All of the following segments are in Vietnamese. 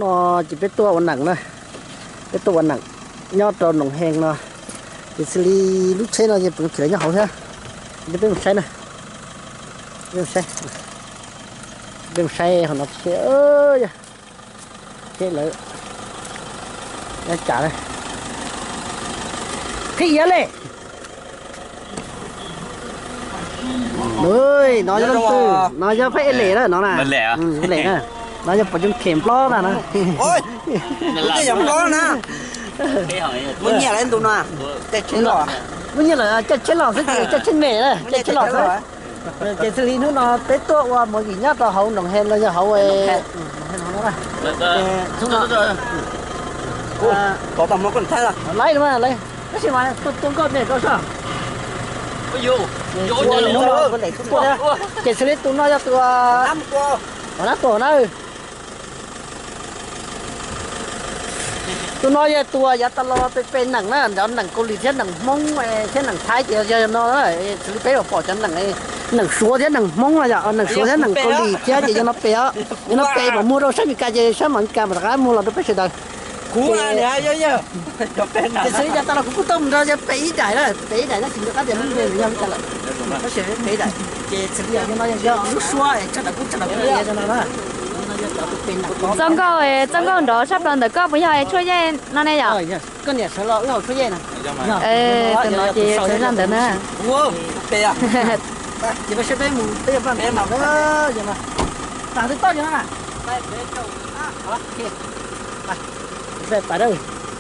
nó chỉ biết tua nặng thôi biết tua nặng nhót trâu nồng hèn nó thì xử lý lúc xe nó chỉ phải lấy nhau hậu thế chỉ biết một xe này biết một xe nó xe ơi xe lợi nó trả đây thị giá lệ ơi nói cho từ nói cho phải lệ đó nó là lệ à lệ đó nói cho phải dùng kem lo là nó ôi cái giống lo nè muốn nhẹ lên tụi nó chết chết lò muốn như là chết lò chết chết mẹ đấy chết lò thôi cái xử lý nó tết tua qua mỗi gì nhát tao hậu nồng hen là hậu ấy chúng nó có tầm nó còn thay là lấy đúng không lấy cái gì mà tôi có này có sao vô nó vấn đề tụi nó cái xử lý tụi nó cho tụi năm qua nó tổ nó tụi nó tụi giờ tao loเป็นหนังนะเดี๋ยวหนังเกาหลีเช่นหนังม้งเช่นหนังไทยเดี๋ยวnó xử lý bé bỏ choหนังหนังชัวเช่นหนังม้งlà giờหนังชัวเช่นหนังเกาหลีเช่นgiờ nó bé nó bé mà mua đâu sao bị cái gì sao mà cái mà cái mua là nó bé sao cú là nè giờ cho tên cái xử lý giờ tao là cũng tôm ra giờ bé đại đó bé đại nó chỉ được cái gì nó về nhau cái là nó sẽ bé đại cái xử lý giờ nó giờ nó xua chắc là cũng cái gì cho nó đó trong câu đó sắp lần được có bây giờ chơi dây nó này giờ cái này sẽ lo cái chơi dây này tụi nó chỉ chơi lần được nữa wow bé à chỉ phải xem một bé bạn bé màu đó gì mà tao thấy to như thế nào về phải đâu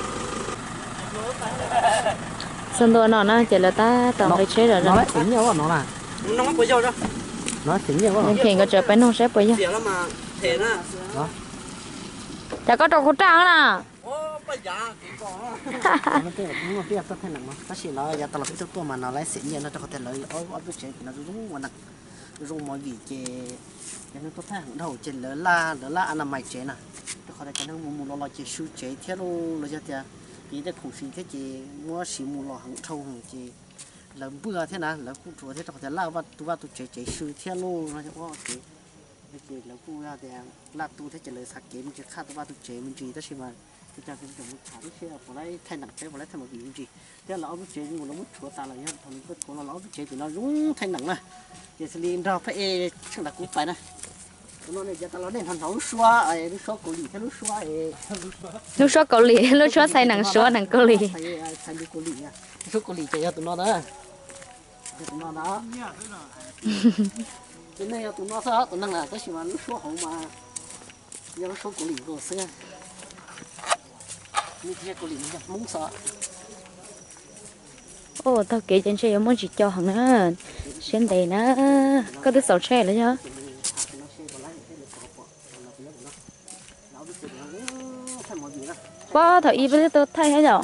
sân đua nó chỉ là ta tổng phải chơi rồi nó tính nhau nó là nó mắc bây giờ đó nó tính nhau nhưng khi có chơi bên nó sẽ bây giờ giờ mà thế nè chả có trâu cổ trang nè ô bây giờ chỉ có nó cái nó cái tao thấy nặng nó chỉ nó giờ tao là cáiตัวmà nó lấy xịn nhiều nó cho có thể lấy ở cái chế nó rung mà nặng rung mọi gì chế cho nên tôi thấy hàng đầu chế lỡ la anh làm mày chế nè tôi có thể cho nên mua lo chế su chế theo lo cho tiền vì để khủng sinh thế chế mua xí mua lo hàng thâu hàng chế lỡ bữa thế nào lỡ cũng chúa thế có thể lao vào tôi chế su theo lo cho có chế cái là cũng ra thì là tu thế chỉ là sạc chế mình chỉ khát vào tu chế mình chỉ đó mà chúng ta cũng cần một thảo xe của lấy thay nặng cái của lấy thay một gì gì thế là ông chế nhưng mà nó mất chúa ta là nhá thằng nó có nó chế thì nó rung thay nặng này giờ xử lý ra phải chắc là cũng phải này nó này giờ ta nói nên thằng nó xóa nó xóa cổ lì thế nó xóa lúc xóa cầu lì lúc xóa say nặng xóa nặng cầu lì thay đi cổ lì nha xóa cổ lì cho tụi nó đó tụi nó đó cái này tụi nó sao tụi nó là cái gì mà nó số hậu mà giờ nó số cổ lì rồi xưa như thế cổ lì nó muốn sợ ô tao kể trên xe muốn chỉ cho hàng nữa trên đây nó có đứa sầu xe nữa nhá bao thời y với tôi thay hết rồi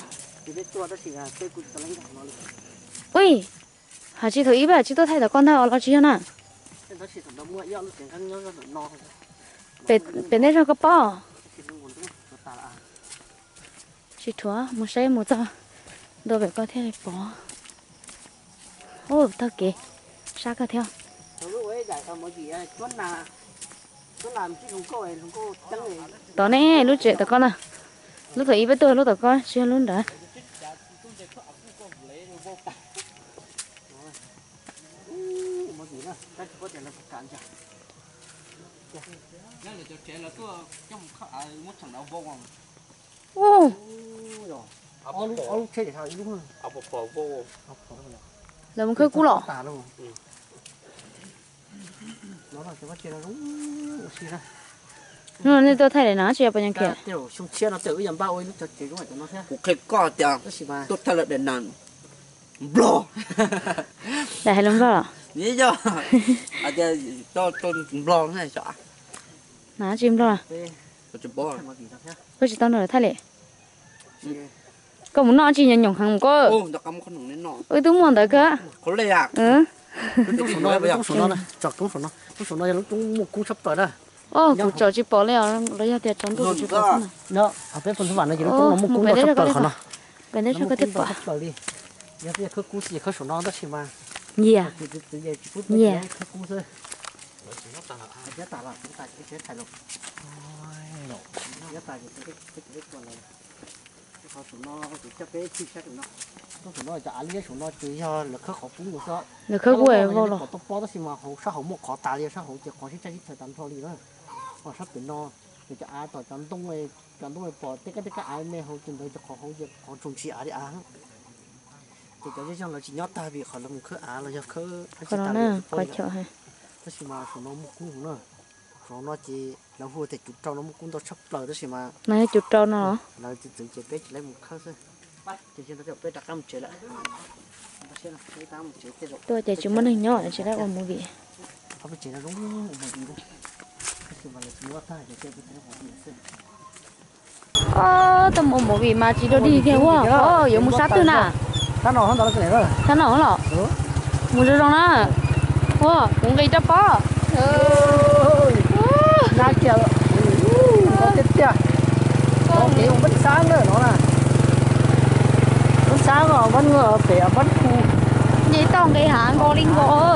ui hả chị thời y bà chị tôi thay được con thao nó chi hả bên đây cho có bao chị chúa một xe một giờ đồ về coi theo bỏ ô tao kì sao cơ theo đó nè lúc trẻ tao con à lúc thời y với tôi lúc tao con chưa luôn đã ô là một cái cú lọ nó nên tôi thay để nó chơi bao nhiêu kìa cái co tiền tôi thay là để nàn blo để hay lắm đó nghĩ cho giờ cho tôi blo này chả nó chim đó tôi chụp bó tôi chỉ tao nói thay lệ có muốn nó chỉ nhận nhộng hàng có ô nó cầm con nồng nọ ơi tôi muốn tới cơ có lẽ à Tung số nó chọc tung số nó lúc tung một cú sắp tới đó ô cụ trò chỉ bỏ leo lấy ra tiền trốn tôi chỉ bỏ xong nó học bên phần số bản này chỉ nó tung nó một cú nó sắp tới nó bên đấy cho cái tiếp bỏ giờ bây giờ cứ cú gì cứ số nó đó xí mà nhiều nhiều giá tả là chúng ta cái chế thay lục tài cái con này họ tụi nó chỉ cho cái chi xét tụi nó cho ăn liếc tụi nó chỉ cho là khớp họ cũng được đó là khớp quê vô rồi tóc bó đó xí mà họ sao họ một khó tài liền sao họ chỉ có cái thời gian thôi đi đó họ sắp tụi nó thì cho ai tỏi chọn tung này bỏ tất cả ai mẹ họ chừng tới cho họ trồng chỉ đi ăn thì cái cho là chỉ nhót ta vì họ làm khớp là do khớp còn nó coi chợ hay đó xí mà tụi nó một cũng nữa nó chỉ nó hùa thì chút trâu nó cũng to sắp lời đó xí mà này chuột trâu nó là chỉ tự chế bếp lấy một khâu thôi chỉ cho nó cho bếp đặt cam chế lại tôi chạy chúng mình hình nhỏ chỉ đã còn một vị không phải chế nó đúng một gì đâu xí mà là chúng nó ta để chơi cái nó một gì tầm một vị mà chỉ đâu đi theo quá giống một sát tư nè nó không đó là cái này rồi nó hả một đứa rong á cũng gây chấp phá ra chợ có tiếp chưa có cái ông vẫn sáng nữa nó là vẫn sáng rồi vẫn ngờ phải vẫn khu vậy tao cái hả ngô linh ngô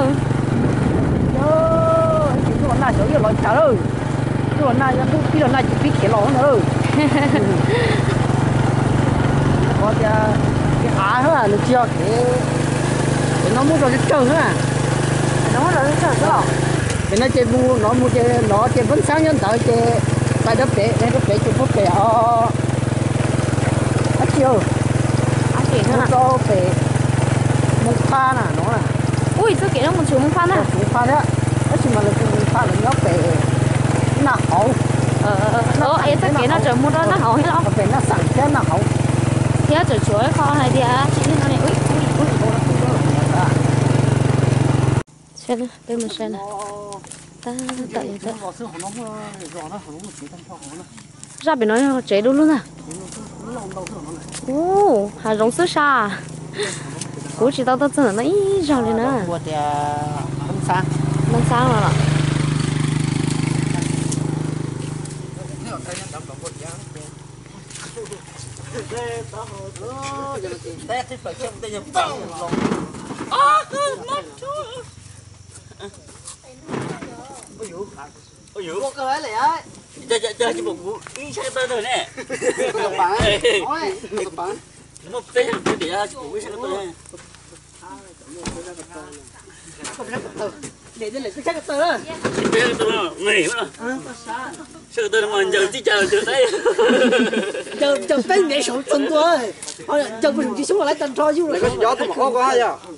chỉ còn là chỗ gì lòi chả rồi chứ còn là cái lần này chỉ biết cái lò nữa có cái há hết được chưa cái nó muốn rồi cái trơn á nó muốn rồi cái trơn đó cái nó chơi bu nó chơi vẫn sáng nhân tới chơi tại đất bể đây đất bể chụp bút bể ở chiều nó cho bể một pha nè nó là ui sao kể nó một chú một pha nè một pha đó nó chỉ mà là một pha là nó bể nó hậu em sao kể nó trở một đó nó hậu hết không bể nó sẵn thế nó hậu thế trở chuối kho này thì chị thấy nó này ui xem đây một xem này ta tại thế ra bên nó chế đâu luôn à ô hà rong sữa sa cố chỉ tao chân nó ít rồi lên nữa nông sang rồi ôi dữ có cái này á chơi chỉ một vụ đi chơi tới rồi nè một tên để ra chỉ một cái tới để lên cái chắc tơ đó cái tôi nghỉ mà sao tôi mà giờ chỉ chờ đấy chờ bên nghệ số chân tôi chờ bên chỉ số lại chân cho chứ này có gió tôi mà có hay à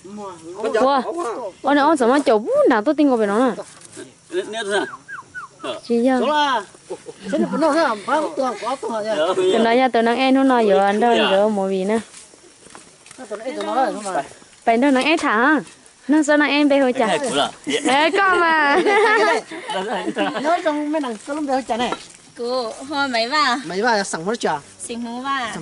ôi này ông sao mà chậu bún nào tôi tin qua bên nó nè nè thôi chị giờ thế là nó thế làm phá tôi quá tôi nha từ nãy giờ từ nãy em nó nói giờ anh đâu giờ một vị nữa phải đâu nãy em thả nó sao nãy em về hồi chả ê con mà nhớ trong mấy nàng có lúc về chả này cô hoa mấy ba sẵn mất chả sinh mũ ba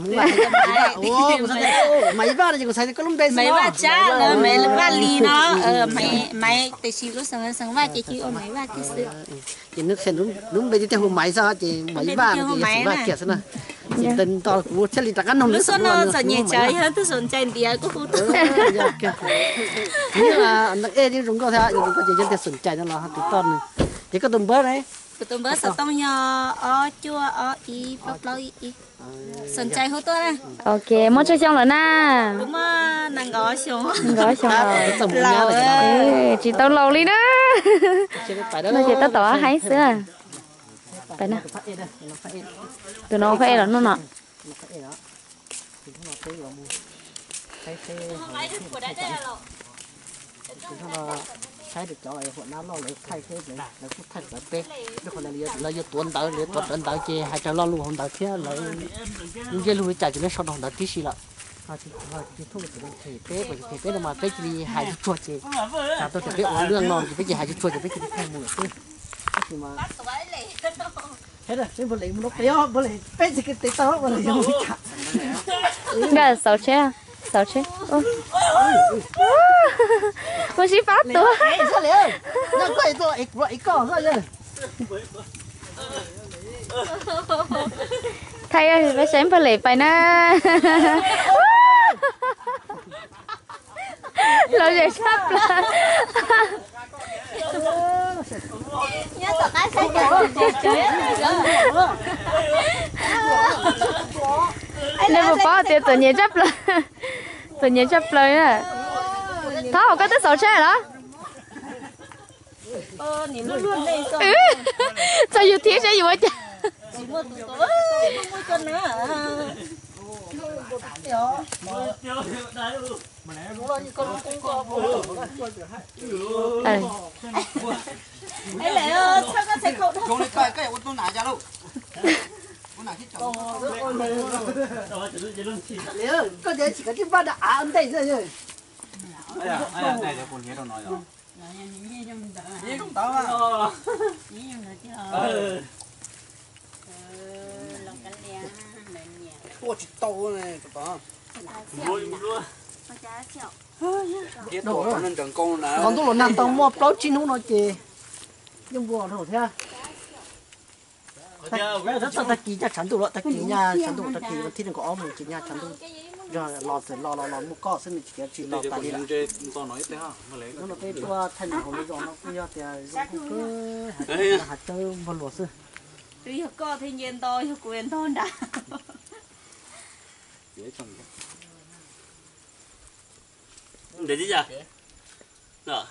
mấy ba thì có sai có lúc về mấy ba cha là mấy là ba ly nó mấy từ xí lúc sáng ba chỉ ở mấy ba cái sự chỉ nước sen đúng bây giờ theo máy sao chỉ mấy ba thì ba kia nữa chỉ tên to của chất li ăn nồng lúc sau nó giờ nhẹ chơi hết tôi sồn chơi đi có khu tự như là nhưng chúng có theo chúng có chỉ cho sồn chơi nó là tự ton này chỉ có tôm bớt đấy tôm bớt sao tông nhờ chua y bắp lâu y sồn chơi hốt tôi này ok muốn chơi xong rồi na đúng mà nàng gõ xuống rồi chị tao lâu đi đó nó chỉ tao tỏ hay xưa phải nè từ nó phải là nó nọ sai được cho lại hôm nào lo lấy thay thế để nó cũng thay lại bé nó còn là tuần tới chơi hai trăm lo luôn hôm tới kia lại những cái lui chạy cho nó sau đó tí xí lại thì thôi thì thế bởi thế mà cái gì hai chút chuột gì tôi phải biết uống lương non thì cái gì hai chút chuột thì cái gì không mùi thế mà thế rồi cái bữa lấy nó béo bữa lấy bé gì cái tê tao bữa lấy không cả cái sáu chế tôi chỉ phát tôi sao liền nó quay tôi ít cỏ thôi chứ thầy ơi phải xem phải lấy phải na lo gì sắp là nhớ tao cái sai chơi nên một bao tiền tụi nhớ chấp lời tụi nhớ chấp lời á tháo cái tới 6 xe đó 你们论那个， sao yêu thiết sẽ yêu chứ 你们多多，我跟呢。 哎来哦，唱个才口头。 Con này cái ô tô nãy ra đâu? Ô nãy cái chồng. có thể chỉ có cái ba đã ăn đây rồi Ai à, này cho con nhớ đâu nói rồi. Nhớ không tao à? Ủa chỉ tàu này tụi con. Cái tổ nó chẳng con là. còn tôi là nằm tàu mua bao chín không nói gì nhưng vừa thôi thế rất là kỳ nhà chắn tủ đó ta kỳ nhà chắn tủ ta kỳ là thiên có mình chỉ nhà chắn tủ rồi lò sưởi lò một cọ xin chỉ lò tại đi là tao nói thế ha, mà lấy nó là cái tua thành của nó rồi nó cũng do thì cứ hạt tơ vào lò sưởi Tuy có thiên nhiên tôi quyền thôi đã. dễ trồng. để đi ra đó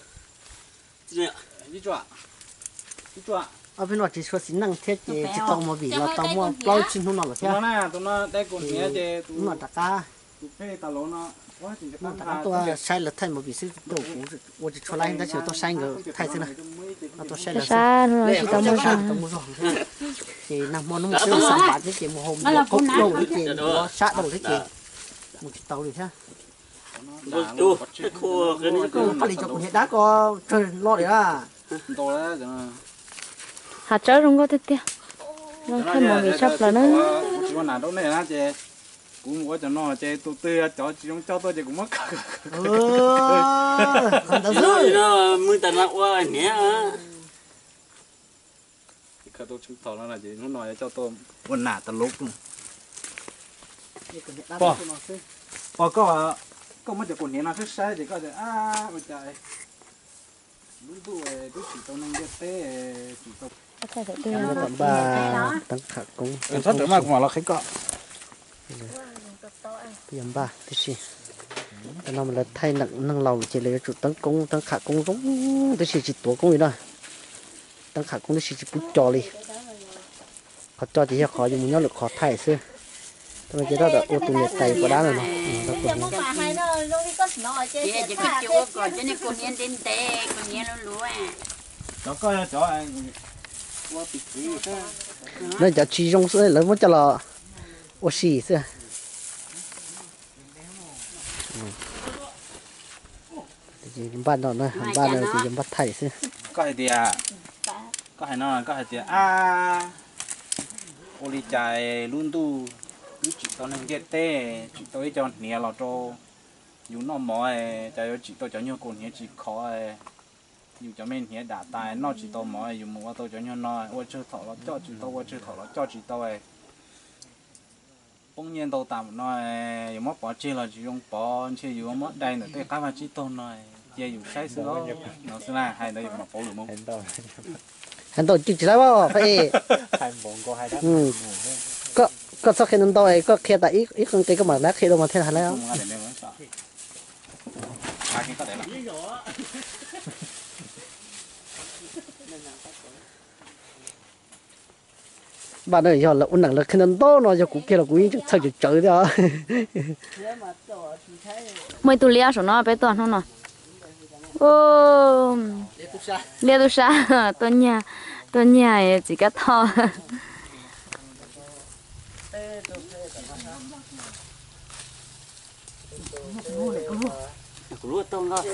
Đi chọa. Đi chọa. ở bên ngoài chỉ số xin năng thiết chỉ tàu mà bị là tàu mua bao chín không nào là thế Tụi nó nè, tụi nó đây con nhé chứ tụi nó đặt ca tụi cái tao lỗ nó quá chừng nó cái đặt tua sai là thành mà bị sự tổ cũng tôi chỉ cho lại đã chỉ tôi sai người thay thế này nó tôi sai là xa rồi chỉ tao mua tao mua rồi thì nằm mua nó một cái sản phẩm cái kiểu một hôm cốc đầu cái kiểu nó sát đầu cái kiểu một chiếc tàu thì thế chú cái khô cái này có phải đi cho con hiện đã có trời lo đấy à to đấy rồi. hạt chớ không có tiếc nó thêm một người chấp là nó chỉ còn nào đâu này là chị cũng có cho nó chị tụi tôi cho tôi chị cũng mất. còn tao nó giữ nó mới tận là qua nhé Cái tôi chứng tỏ là chị nó nói cho tôi quần nạ tận lúc luôn. Có mấy cái quần này nó rất sai thì có thể bây giờ lúc tuổi lúc chỉ tôi nâng cái té chỉ tôi tầm ba tăng khả cũng sắp tới mà cũng là khách cọ tầm ba thế gì nó là thay nặng lòng chỉ lấy chủ tăng công tăng khả công giống thế chỉ tổ công gì đó tăng khả công thế chỉ bút trò đi họ cho thì khó dùng nhau lực khó thay xưa tôi chỉ đó là ô tô nhiệt tay của đá rồi nó Chị có chua còn cho nên con nhiên đến tê, con nhiên nó lúa à. nó coi cho anh qua bị phí nó giờ chỉ dùng sữa lớn mới cho là ô xì xưa thì ban đó nó ban đó thì bắt thay xưa có hay thì có hay nó có hay thì ô li chạy luôn tu cứ chỉ tao nâng cái té chỉ tôi cho nhẹ là cho dùng nó mỏi chạy chỉ tôi cho nhau con nhẹ chỉ khó dùng cho mình nhẹ đã tài nó chỉ tôi mỏi dùng mua tôi cho nhau nói tôi chưa thọ nó cho chỉ tôi chưa thọ nó cho chỉ tôi bỗng nhiên tôi tạm nói dùng mất bỏ chi là chỉ dùng bỏ chi dùng mất đây nữa tôi cái mà chỉ tôi nói giờ dùng sai sữa nó sẽ là hay đây mà bỏ được không hắn tôi chỉ là bao phải có sau khi nó tôi có khi tại ít con cái mà lá khi đâu mà thế làแล้วbạn ơi giờ là uốn nặng là khi nó to nó giờ cũng kia là cũng sao chịu chơi đó mấy tụi lia số nó bé toàn không nè ô lia tu sa tôi nhà chỉ cái thò lúa tôm đó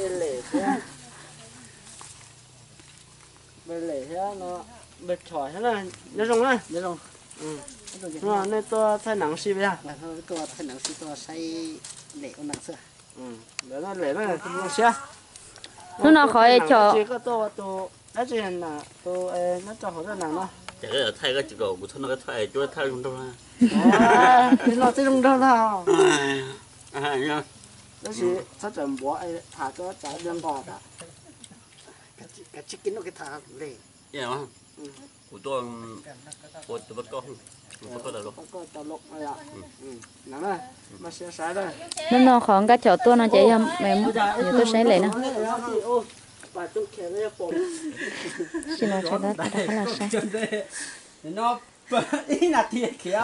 bây lệ thế nó bệt chỏi thế này nhớ rồng á nhớ rồng nó nên tôi thay nắng xí bây giờ là thôi tôi thay nắng xí tôi say lệ con nắng xưa để nó lệ nó là không xía nó nào khỏi cho chỉ có tôi nói chuyện là tôi nó cho họ ra nắng nó chả cái thay cái chỉ cầu của thằng nó cái thay chúa thay không đâu thì nó sẽ không đâu nào nha đó là chắc chắn bỏ thả cho trả đơn bò đó cái chicken nó cái thả lệ dạ mà của tôi bắt con có đầu lục có tàu lục này ạ nè đây mà xe sái đây nó khoảng cái chỗ tôi nó chạy mẹ giờ tôi sẽ lấy nó bà chung khéo với bồn xin lỗi cho đó khá là sai nó ý là thiệt khéo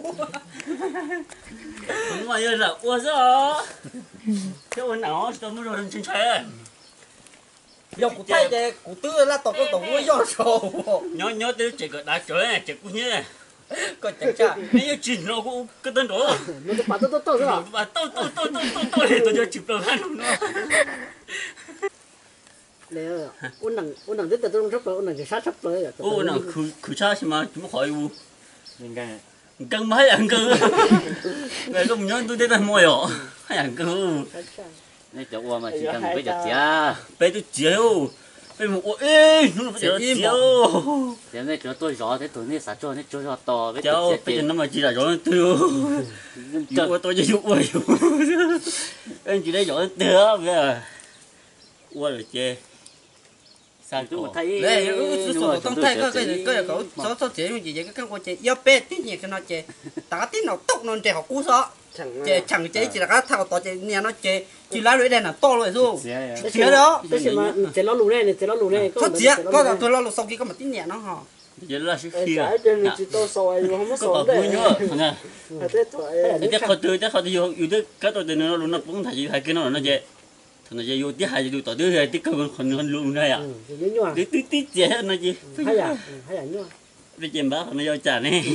đúng rồi là ua sao cái ua nào tôi mới rồi chân chơi giờ cụ tay để cụ tư là tổ có tổ với do sầu nhớ tới chỉ có đá chơi này chỉ cũng như có chẳng chả nếu chỉ nó cũng cái tên đó nó bà tôi rồi bà tôi thì tôi cho chụp được hắn nó nè ôn nằng rất là tôi rất là ôn nằng thì sát sắp rồi ôn nằng cứ sao mà chúng hỏi u mình cái căng mấy ăn cơ này không nhớ tôi thấy là mồi ở hay ăn cơ này chỗ qua mà chỉ cần bây giờ bé tôi chiếu bé một ê nó bây giờ chiếu giờ này chỗ tôi rõ thế tôi này sát cho này chỗ rõ to với cháu bây giờ nó mà chỉ là rõ tiêu dụ tôi chỉ dụ ơi anh chỉ đấy rõ tiêu bây giờ qua rồi chê sao tôi thấy đây tôi thấy cái cậu số chế gì vậy cái con chế yếu bé tí nhẹ cho nó chế tá tí nào tốc nó chế học cú số chế chẳng chế chỉ là cái thao to chế nhà nó chế chỉ lá lưỡi đèn là to rồi rồi chế đó chế nó lù này chế nó lù này có chế có tôi nó lù sau khi có một tí nhẹ nó hả giờ là sự khi à chỉ to soi không có có soi vui nhớ nè đấy chắc khó tôi yêu cái tôi tên nó nó cũng thay thay cái nó chế thằng này yêu tí hai yêu tao tí hai tí cái con luôn này à tí chế nó gì hay à nhá bây giờ bác nó yêu trả này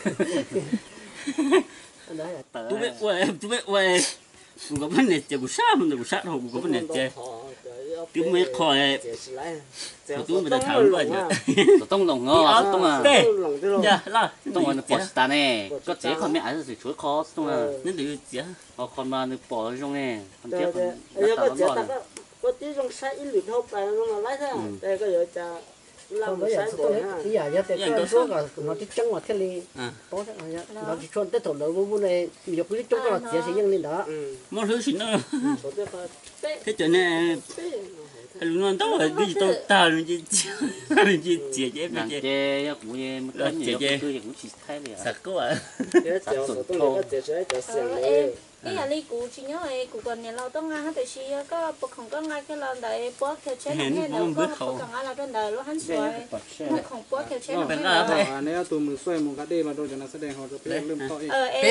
tôi biết quay cũng có vấn đề chơi cũng sát thôi cũng có vấn đề chơi tôi mới khỏi tôi mới thảo luận tôi tông lòng ngó tông à dạ là tông là bỏ ta này có chế con mẹ ấy rồi chuối khó tông à nên từ chế con mà nó bỏ trong này con chế có chế ta có tí trong sai ít lịt hộp này nó lấy thế đây có giờ cha làm sai rồi ha bây giờ giờ cái số là nó chỉ trắng mà thế li có thế nó chỉ chọn tới thổ lỡ vô này nhiều cái chỗ là chế sẽ nhân lên đó món thứ gì nữa thế cho nên luôn tao là đi tao tao là chỉ chế chế nàng chế cũng như mất cân nhiều cái cũng chỉ thay liền sạch quá à sạch sụn thô cái nhà ly cụ chỉ nhớ ấy cụ còn nhà lâu tông ngang hết từ xí có bậc không có ngay cái lần đấy bữa theo chế nó nghe đâu có bậc không ai là trên đời lúc hắn xoay bậc không bữa theo chế nó nghe đâu nếu tụi mình xoay một cái đi mà rồi cho nó sẽ đèn họ cho biết lưng to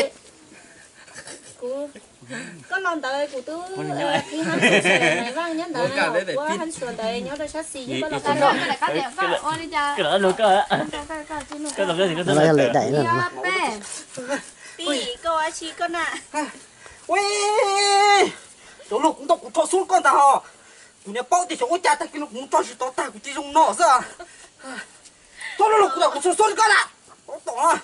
cụ có lần đấy cụ tôi khi hắn xoay này vang nhớ đời bữa hắn xoay đấy nhớ đời sát xí nhưng có lần đó cái đó luôn cơ cái đó gì cái đó lệ đẩy rồi đi cô ai chi con ạ ui chỗ lục cũng cũng cho xuống con ta hò cũng nhà bao thì chỗ cha ta cái lục cũng cho chỉ ta cũng chỉ dùng nọ sao cho lục cũng xuống con ạ to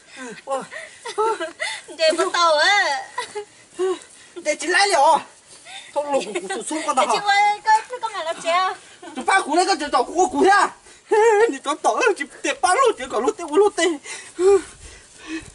để bắt tàu á để chỉ lấy liệu cho lục cũng xuống con ta hò cái con này nó treo chúng ta cũng lấy cái chỗ của cụ nha, đi cho tỏ chỉ tiệm bán luôn chỉ còn lúc tiệm